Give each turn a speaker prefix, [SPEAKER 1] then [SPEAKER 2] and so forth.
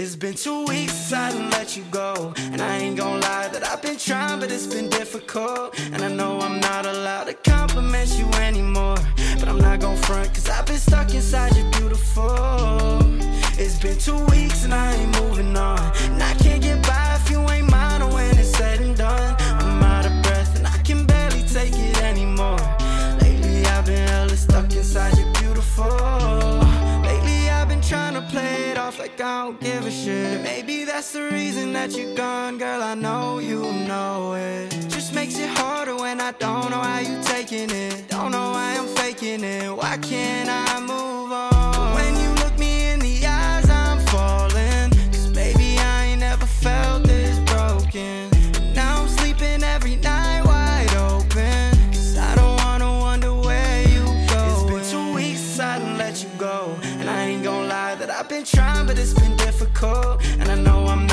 [SPEAKER 1] It's been 2 weeks since I done let you go, and I ain't gon' lie that I've been trying, but it's been difficult. And I know I'm not allowed to compliment you anymore, but I'm not gon' front, cause I've been stuck inside you, beautiful. It's been 2 weeks and I ain't moving on, and I can't get by if you ain't mine. Or when it's said and done, I'm out of breath and I can barely take it anymore. Lately I've been hella stuck inside you, beautiful. Lately I've been trying to play it off like I don't give a shit. Maybe that's the reason that you're gone, girl, I know you know it. Just makes it harder when I don't know how you taking it. Don't know why I'm faking it, why can't I move on? But when you look me in the eyes, I'm falling, cause baby I ain't never felt this broken. And now I'm sleeping every night wide open, cause I don't wanna wonder where you go. It's been 2 weeks since I done let you go, and I ain't gon' lie that I've been trying, but it's been difficult. And I know I'm not